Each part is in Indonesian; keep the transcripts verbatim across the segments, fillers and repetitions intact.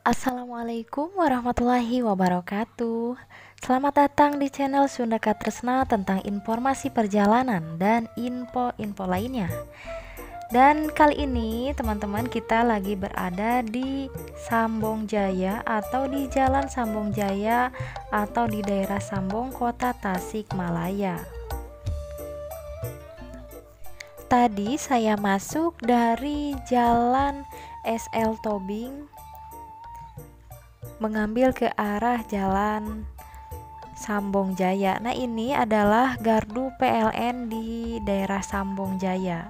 Assalamualaikum warahmatullahi wabarakatuh. Selamat datang di channel Sunda Katresna tentang informasi perjalanan dan info-info lainnya. Dan kali ini teman-teman kita lagi berada di Sambong Jaya atau di Jalan Sambong Jaya atau di daerah Sambong, Kota Tasikmalaya. Tadi saya masuk dari Jalan S L Tobing mengambil ke arah Jalan Sambong Jaya. Nah, ini adalah gardu P L N di daerah Sambong Jaya.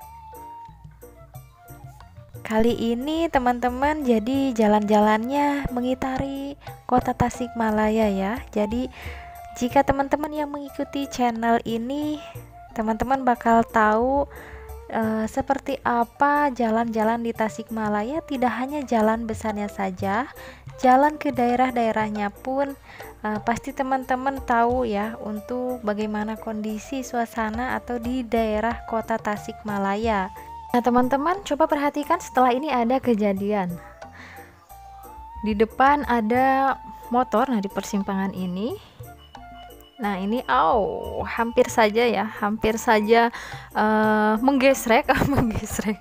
Kali ini teman-teman jadi jalan-jalannya mengitari Kota Tasikmalaya ya. Jadi jika teman-teman yang mengikuti channel ini, teman-teman bakal tahu Uh, seperti apa jalan-jalan di Tasikmalaya. Tidak hanya jalan besarnya saja, jalan ke daerah-daerahnya pun uh, pasti teman-teman tahu ya, untuk bagaimana kondisi suasana atau di daerah Kota Tasikmalaya. Nah teman-teman, coba perhatikan, setelah ini ada kejadian di depan ada motor. Nah, di persimpangan ini, nah ini oh hampir saja ya hampir saja uh, menggesrek menggesrek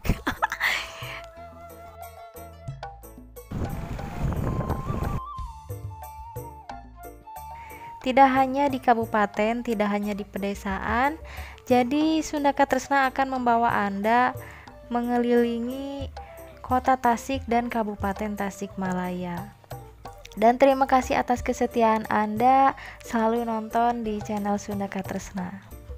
tidak hanya di kabupaten, tidak hanya di pedesaan, jadi Sunda Katresna akan membawa Anda mengelilingi Kota Tasik dan Kabupaten Tasikmalaya. Dan terima kasih atas kesetiaan Anda selalu nonton di channel Sunda Katresna.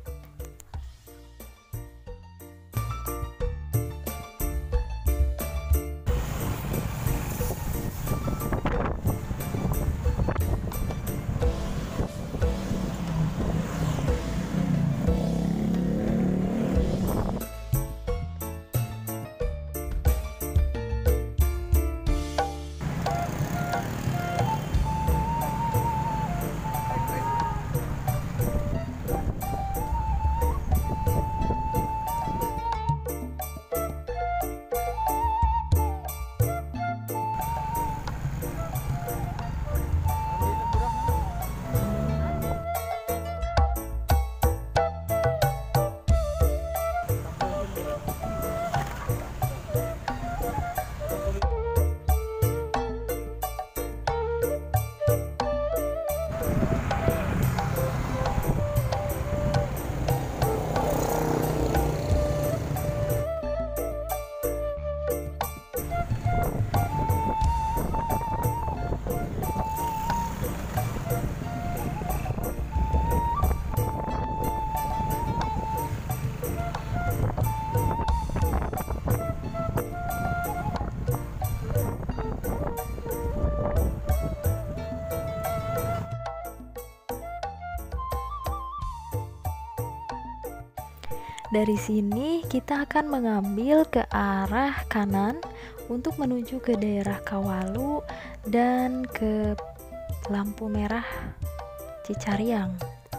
Dari sini kita akan mengambil ke arah kanan untuk menuju ke daerah Kawalu dan ke lampu merah Cicariang.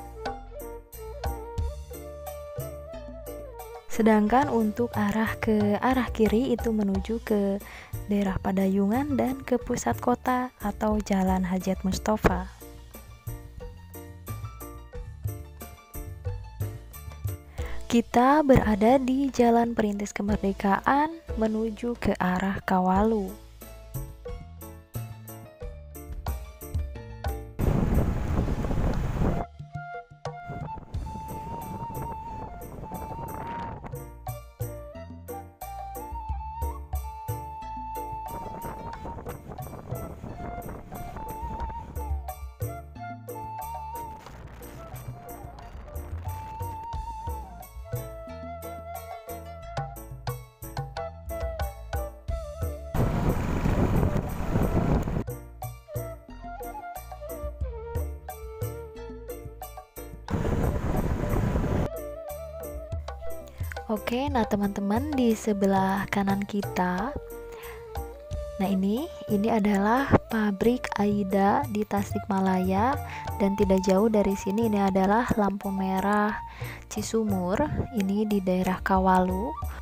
Sedangkan untuk arah ke arah kiri itu menuju ke daerah Padayungan dan ke pusat kota atau Jalan Hajat Mustofa. Kita berada di Jalan Perintis Kemerdekaan menuju ke arah Kawalu. Oke, nah teman-teman, di sebelah kanan kita, nah ini ini adalah pabrik Aida di Tasikmalaya, dan tidak jauh dari sini ini adalah lampu merah Cisumur, ini di daerah Kawalu.